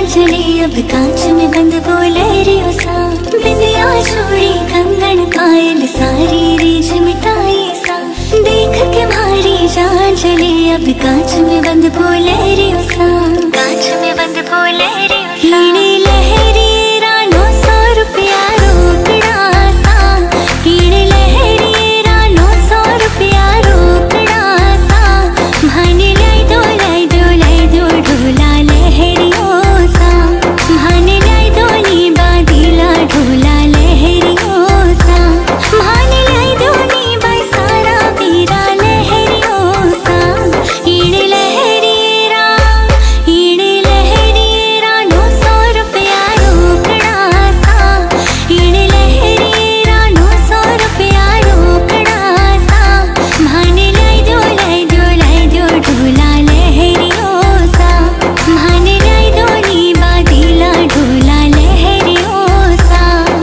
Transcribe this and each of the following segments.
चले अब कांच में बंद बोलेरियो सा, बिंदिया चूड़ी कंगन पायल सारी रीझ मिटाई सा, देख के भारी जान चले अब कांच में बंद बोलेरियो सा, कांच में बंद बोलेरियो सा। हीने लहरी रानो 100 रुपया रोकड़ा सा, हीने लहरी रानो 100 रुपया रोकड़ा सा, भाने लाई दो ढोला लहरियो सा, भाने लाई दो नी बादीला ढोला लहरियो सा, भाने लाई दो नी बसारा बीरा लहरियो सा। ईड़े लहरिएरा नो 100 रुपया रोकड़ा सा, ईड़े लहरिएरा नो 100 रुपया रोकड़ा सा, भाने लाई दो ढोला लहरियो सा, भाने लाई दो नी बादीला ढोला लहरियो सा।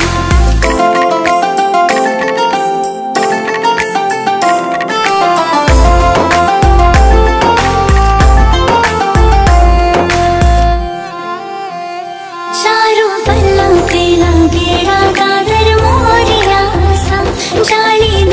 चारों पल्ला पेला बेड़ा दादर मोरिया सा, जाली